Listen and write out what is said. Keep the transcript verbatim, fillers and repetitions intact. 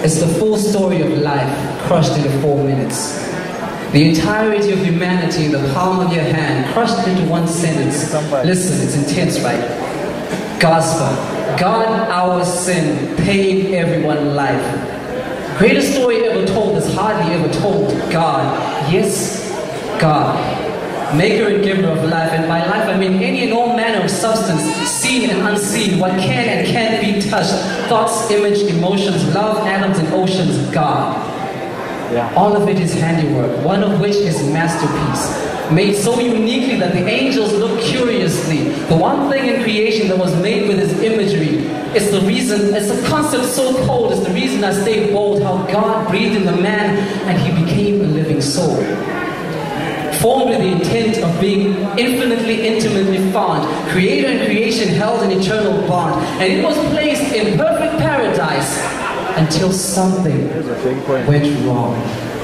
It's the full story of life, crushed into four minutes. The entirety of humanity in the palm of your hand, crushed into one sentence. Listen, it's intense, right? Gospel. God, our sin, paid everyone life. Greatest story ever told is hardly ever told. God. Yes, God. Maker and giver of life. And by life I mean any and all manner of substance, seen and unseen, what can and can't be touched. Thoughts, image, emotions, love, atoms and oceans. God. Yeah. All of it is handiwork, one of which is masterpiece, made so uniquely that the angels look curiously. The one thing in creation that was made with his imagery. It's the reason, it's a concept so cold, it's the reason I stay bold, how God breathed in the man and he became a living soul. Formed with the intent of being infinitely, intimately fond, creator and creation held an eternal bond, and it was placed in perfect paradise until something went wrong.